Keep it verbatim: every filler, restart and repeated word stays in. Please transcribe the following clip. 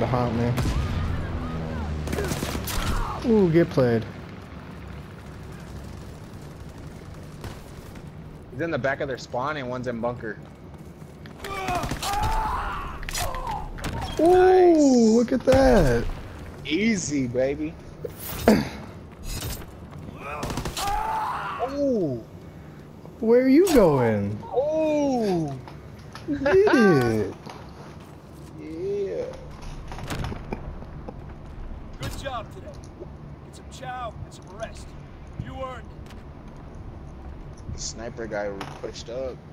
to haunt me. Ooh, get played. He's in the back of their spawn and one's in bunker. Ooh, Nice. look at that. Easy, baby. Ooh. Where are you going? Ooh. You did it. Yeah. Good job today. Get some chow and some rest. You earned it. The sniper guy pushed up.